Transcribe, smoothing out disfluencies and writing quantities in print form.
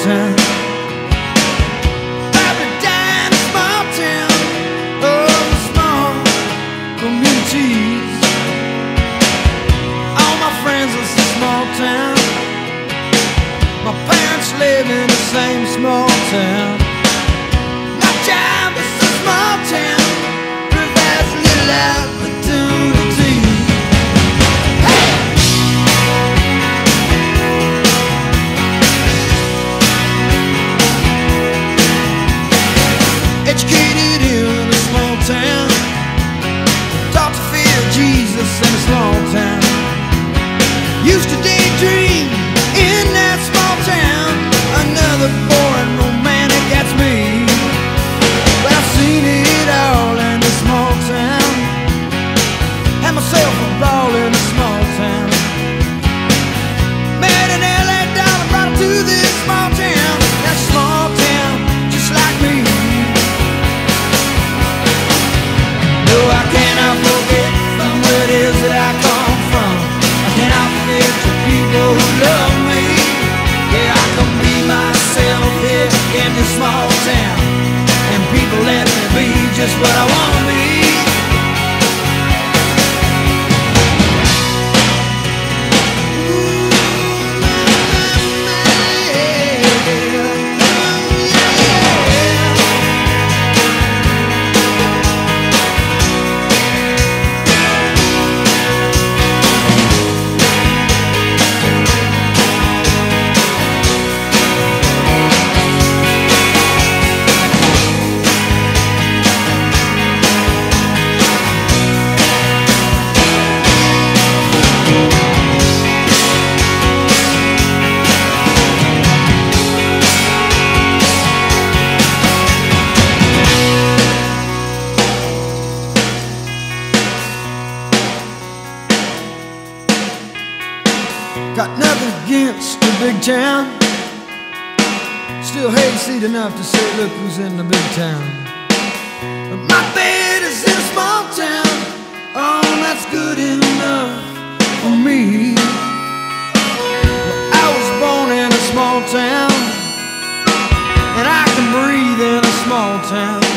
town. Every day in a small town, oh, small communities. All my friends live in a small town. My parents live in the same small town. My job is a small town, but there's little opportunity. Hey! Educated in a small town, taught to fear Jesus in a small town. Used to daydream in that small town, another boring romantic, that's me. But I've seen it all in a small town. Had myself a ball in a small town. Met an LA dollar, brought her to this small town. That small town, just like me. No, I cannot forget from where it is that I come from. I cannot forget the people who love me. Yeah, I can be myself here in this small town, and people let me be just what I want to be. Got nothing against the big town, still hayseed enough to say, look who's in the big town. But my bed is in a small town, oh, that's good enough for me. Well, I was born in a small town, and I can breathe in a small town.